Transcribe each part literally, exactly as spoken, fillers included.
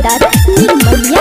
Centre Nirmaliya.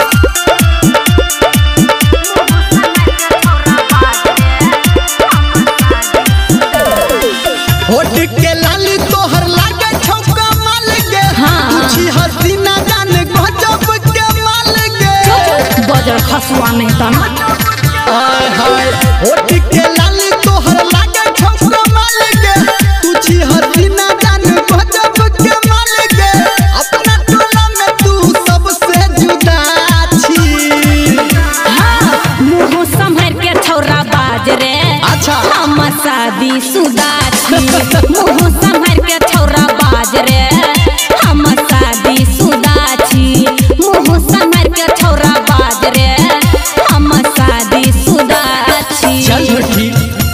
होठ के लाली तोहर लागे छौका माल गे, तुझी हसीना जाने गजब के माल गे। बजर खसुआ में तना हाय हाय होठ के लाली तोहर लागे छौका माल गे, तुझी हसीना जाने गजब के माल गे। अपना टोला में तू सबसे जुदा छी। हाँ मुँह संभर के छौरा बाज रे। अच्छा हम शादी शुदा छी। मुँह संभर के छौरा बाज रे। हम शादी शुदा छी। मुँह संभर के छौरा बाज रे। हम शादी शुदा छी। चल झूठी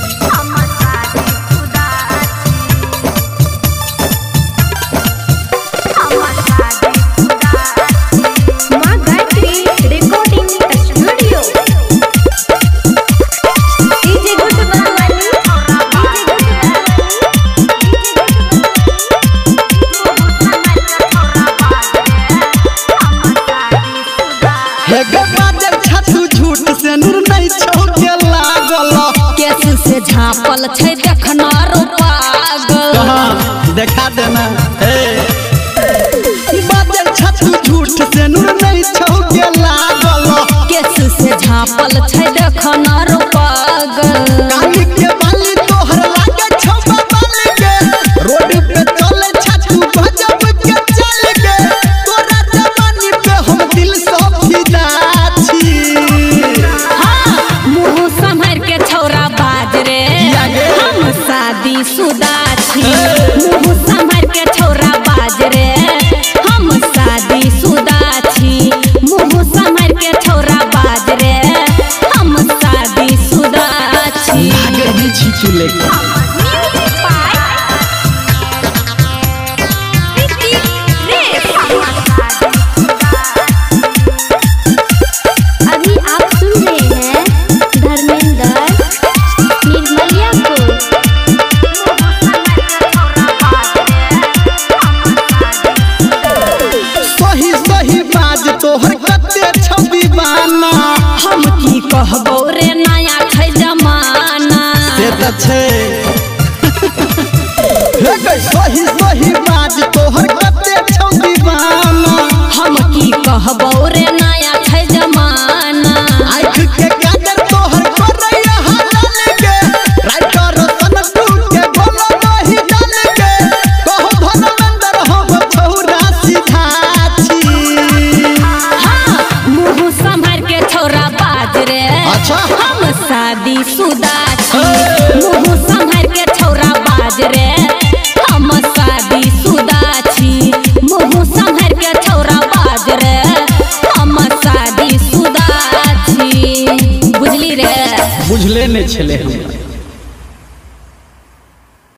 माँ गायत्री रिकॉर्डिंग स्टूडियो। डीजे गुड बनवाली। हे गे बाजर छतु झूठ से नूर नहीं छौके लागल। केस से झापल छै देखना रो पागल। कहाँ देखा देना हे बाजर छतु झूठ से नूर नहीं छौके लागल। केस से झापल छै देखना रो पागल। काली के बाली तोहर लागे छौबा बाल गे, रोड पे चले छतु गजब के चल गे। तोरा जवानी पे हम दिल सब फिदा छी। हाँ मुँह संभर के छौरा बाज रे। हम शादी शुदा छी। मुँह संभर के छौरा बाज रे। हम शादी शुदा छी। मुँह संभर के छौरा बाज रे। हम शादी शुदा छी। लागे नहीं छी लेके अभी आप सुन रहे हैं धर्मेंद्र निर्मलिया को। सही सही बाज तोहर कते छौ दीवाना। हम की कहबो रे नया छै जमाना। से त छै हे गे सही सही बाज तोहर कते छौ दीवाना। हम की कहबो रे नया छै जमाना। आँख के काजर तोहर करैया हाल गे, राइटर सन टूट के बोलो नहीं डाल गे। कहो धर्मेंद्र हम छौरा सीधा छी। हाँ मुँह संभर के छौरा बाज रे। अच्छा हम शादी शुदा छी। मुँह संभर के छौरा बाज रे। हम शादी शुदा छी। मुँह संभर के छौरा बाज रे। हम शादी शुदा छी। बुझली रे। बुझले नहीं छले हमरा।